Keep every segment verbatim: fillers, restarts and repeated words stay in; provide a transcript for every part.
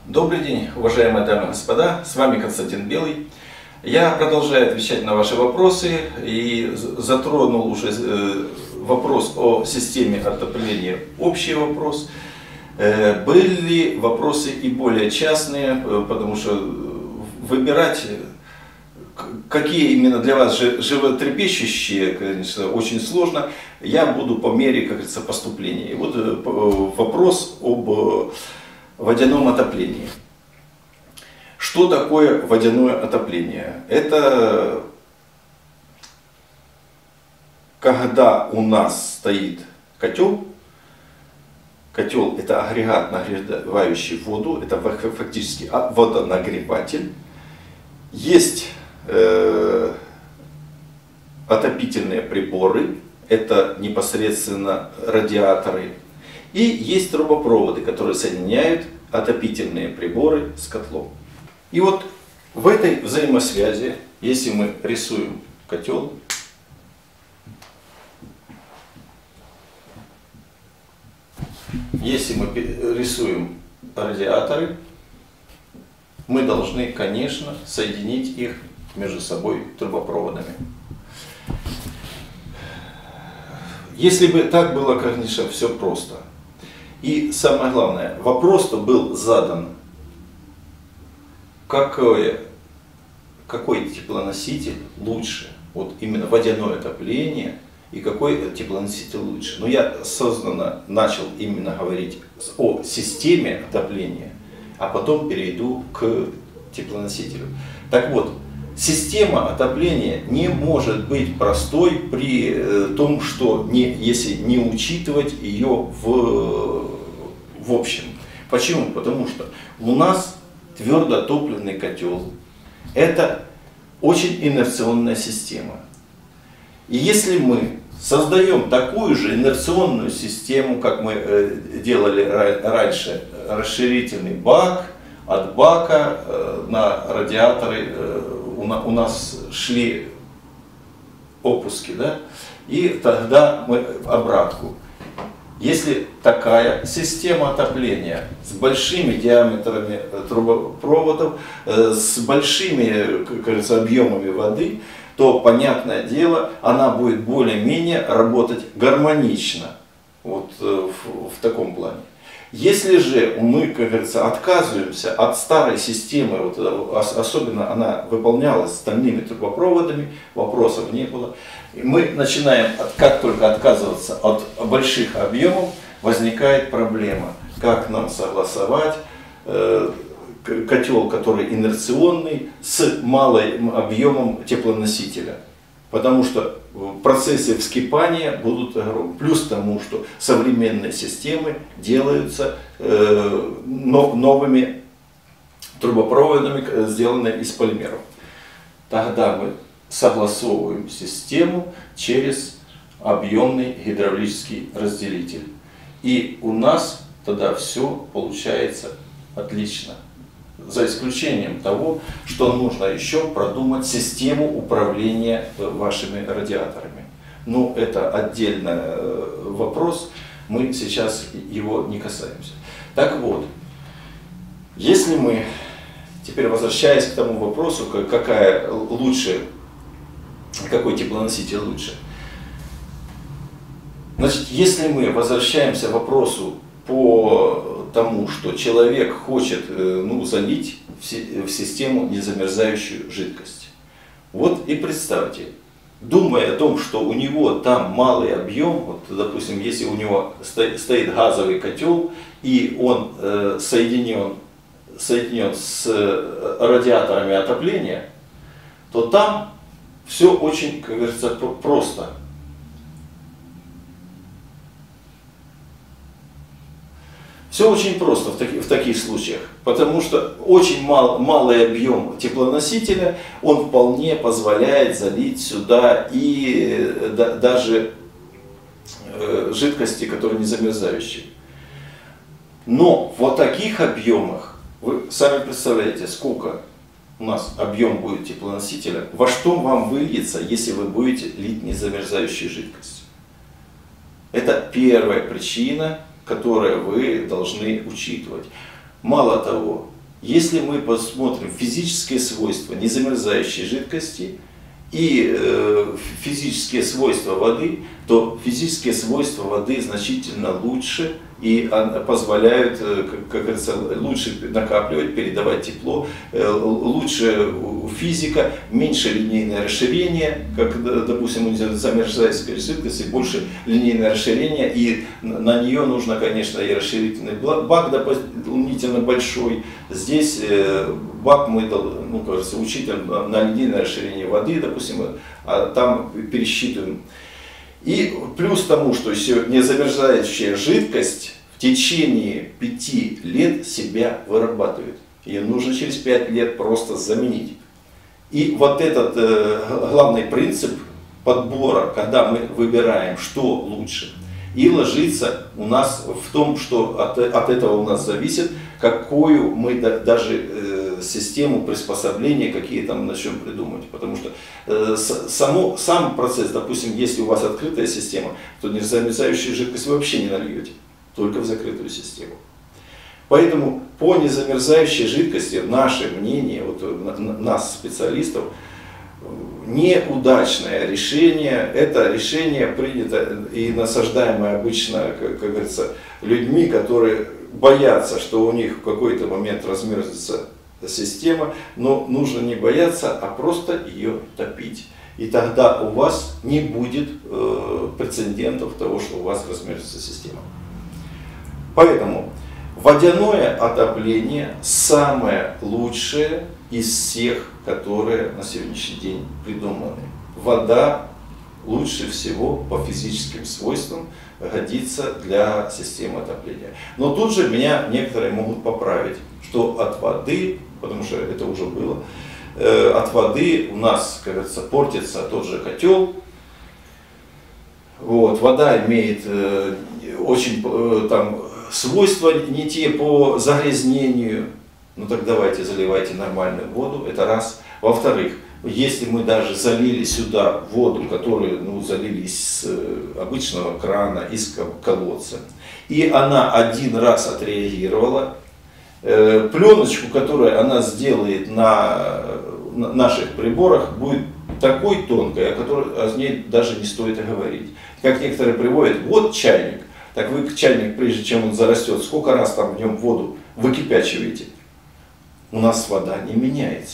Добрый день, уважаемые дамы и господа, с вами Константин Белый. Я продолжаю отвечать на ваши вопросы и затронул уже вопрос о системе отопления, общий вопрос. Были вопросы и более частные, потому что выбирать, какие именно для вас животрепещущие, конечно, очень сложно. Я буду по мере, как говорится, поступления. И вот вопрос об водяном отоплении. Что такое водяное отопление? Это когда у нас стоит котел. Котел — это агрегат, нагревающий воду, это фактически водонагреватель. Есть э, отопительные приборы, это непосредственно радиаторы. И есть трубопроводы, которые соединяют отопительные приборы с котлом. И вот в этой взаимосвязи, если мы рисуем котел, если мы рисуем радиаторы, мы должны, конечно, соединить их между собой трубопроводами. Если бы так было, конечно, все просто. И самое главное, вопрос-то был задан, какой, какой теплоноситель лучше, вот именно водяное отопление, и какой теплоноситель лучше. Но я осознанно начал именно говорить о системе отопления, а потом перейду к теплоносителю. Так вот, система отопления не может быть простой при том, что не, если не учитывать ее в, в общем. Почему? Потому что у нас твердотопливный котел — это очень инерционная система. И если мы создаем такую же инерционную систему, как мы делали раньше, расширительный бак, от бака на радиаторы у нас шли опуски, да? И тогда мы обратку. Если такая система отопления с большими диаметрами трубопроводов, с большими, как говорится, объемами воды, то, понятное дело, она будет более-менее работать гармонично, вот в, в таком плане. Если же мы, как говорится, отказываемся от старой системы, вот, особенно она выполнялась стальными трубопроводами, вопросов не было, мы начинаем, как только отказываться от больших объемов, возникает проблема, как нам согласовать э, котел, который инерционный, с малым объемом теплоносителя. Потому что процессы вскипания будут огромны. Плюс к тому, что современные системы делаются э, новыми трубопроводами, сделанными из полимеров. Тогда мы согласовываем систему через объемный гидравлический разделитель. И у нас тогда все получается отлично. За исключением того, что нужно еще продумать систему управления вашими радиаторами. Ну, это отдельный вопрос, мы сейчас его не касаемся. Так вот, если мы, теперь возвращаясь к тому вопросу, какая лучше, какой теплоноситель лучше. Значит, если мы возвращаемся к вопросу по тому, что человек хочет ну, залить в систему незамерзающую жидкость. Вот и представьте, думая о том, что у него там малый объем, вот, допустим, если у него стоит газовый котел, и он э, соединен, соединен с радиаторами отопления, то там все очень, как говорится, просто. Все очень просто в, таки, в таких случаях, потому что очень мал, малый объем теплоносителя, он вполне позволяет залить сюда и да, даже э, жидкости, которые не замерзающие. Но в таких объемах, вы сами представляете, сколько у нас объем будет теплоносителя, во что вам выльется, если вы будете лить незамерзающую жидкость. Это первая причина, которые вы должны учитывать. Мало того, если мы посмотрим физические свойства незамерзающей жидкости и э, физические свойства воды, то физические свойства воды значительно лучше и позволяют, как, как говорится, лучше накапливать, передавать тепло, э, лучше физика, меньше линейное расширение, как, допустим, у замерзающей жидкости, больше линейное расширение, и на нее нужно, конечно, и расширительный бак дополнительно большой. Здесь э, бак мы, ну, кажется, учитываем на, на линейное расширение воды, допустим, а там пересчитываем. И плюс тому, что еще незамерзающая жидкость в течение пяти лет себя вырабатывает. Ее нужно через пять лет просто заменить. И вот этот э, главный принцип подбора, когда мы выбираем, что лучше, и ложится у нас в том, что от, от этого у нас зависит, какую мы да, даже э, систему приспособления, какие там начнем придумывать. Потому что э, само, сам процесс, допустим, если у вас открытая система, то незамерзающую жидкость вы вообще не нальете, только в закрытую систему. Поэтому по незамерзающей жидкости наше мнение, вот, нас, специалистов, неудачное решение. Это решение принято и насаждаемое обычно, как, как говорится, людьми, которые боятся, что у них в какой-то момент размерзнется система, но нужно не бояться, а просто ее топить. И тогда у вас не будет э, прецедентов того, что у вас размерзнется система. Поэтому водяное отопление самое лучшее из всех, которые на сегодняшний день придуманы. Вода лучше всего по физическим свойствам годится для системы отопления. Но тут же меня некоторые могут поправить, что от воды, потому что это уже было, э, от воды у нас, как говорится, портится тот же котел. Вот, вода имеет э, очень э, там свойства не те по загрязнению. Ну так давайте заливайте нормальную воду, это раз. Во-вторых, если мы даже залили сюда воду, которую, ну, залили из обычного крана, из колодца, и она один раз отреагировала, э, пленочку, которую она сделает на, на наших приборах, будет такой тонкой, о которой о ней даже не стоит и говорить. Как некоторые приводят, вот чайник. Так вы чайник, прежде чем он зарастет, сколько раз там в нем воду выкипячиваете? У нас вода не меняется.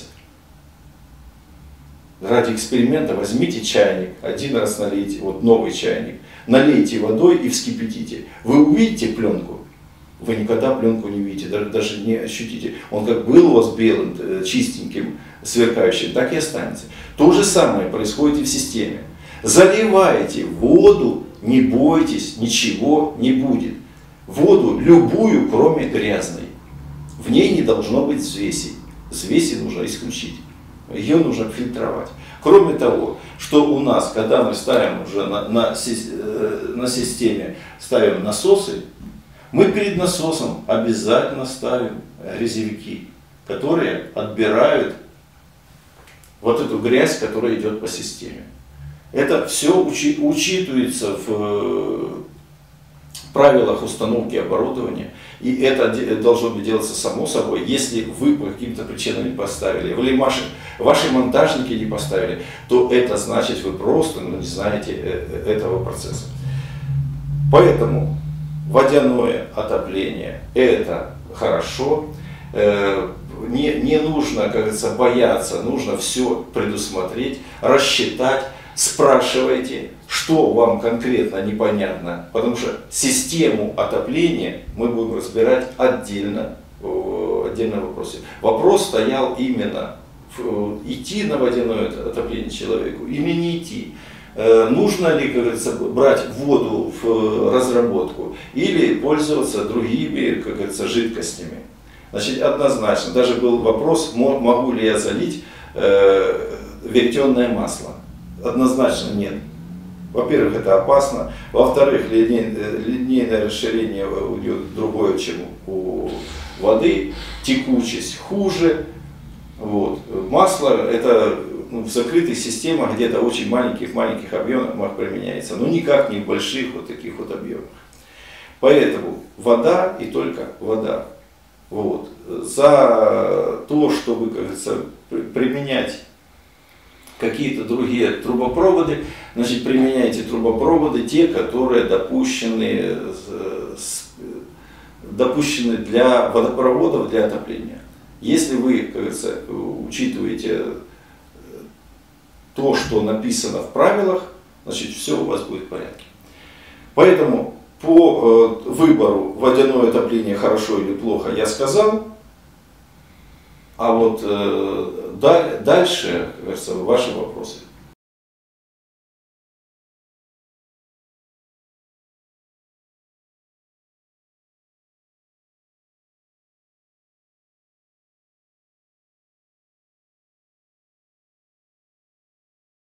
Ради эксперимента возьмите чайник, один раз налейте, вот новый чайник, налейте водой и вскипятите. Вы увидите пленку? Вы никогда пленку не увидите, даже, даже не ощутите. Он как был у вас белым, чистеньким, сверкающим, так и останется. То же самое происходит и в системе. Заливаете воду, не бойтесь, ничего не будет. Воду любую, кроме грязной. В ней не должно быть взвеси. Взвеси нужно исключить. Ее нужно фильтровать. Кроме того, что у нас, когда мы ставим уже на, на, на системе, ставим насосы, мы перед насосом обязательно ставим резевики, которые отбирают вот эту грязь, которая идет по системе. Это все учи, учитывается в правилах установки оборудования. И это должно быть делаться само собой. Если вы по каким-то причинам не поставили, или ваши, ваши монтажники не поставили, то это значит, вы просто, ну, не знаете этого процесса. Поэтому водяное отопление – это хорошо. Не, не нужно, как говорится, бояться, нужно все предусмотреть, рассчитать. Спрашивайте, что вам конкретно непонятно, потому что систему отопления мы будем разбирать отдельно, в отдельном вопросе. Вопрос стоял именно, идти на водяное отопление человеку или не идти. Нужно ли, как говорится, брать воду в разработку или пользоваться другими, как говорится, жидкостями. Значит, однозначно, даже был вопрос, могу ли я залить э, веретенное масло. Однозначно нет. Во-первых, это опасно. Во-вторых, линейное, линейное расширение уйдет другое, чем у воды. Текучесть хуже. Вот. Масло это, ну, в закрытых системах где-то очень маленьких-маленьких объемах применяется, но никак не в больших вот таких вот объемах. Поэтому вода и только вода. Вот. За то, чтобы, как говорится, применять какие-то другие трубопроводы, значит, применяйте трубопроводы, те, которые допущены, допущены для водопроводов, для отопления. Если вы, как говорится, учитываете то, что написано в правилах, значит, все у вас будет в порядке. Поэтому по выбору водяное отопление хорошо или плохо я сказал, а вот дальше, как говорится, ваши вопросы.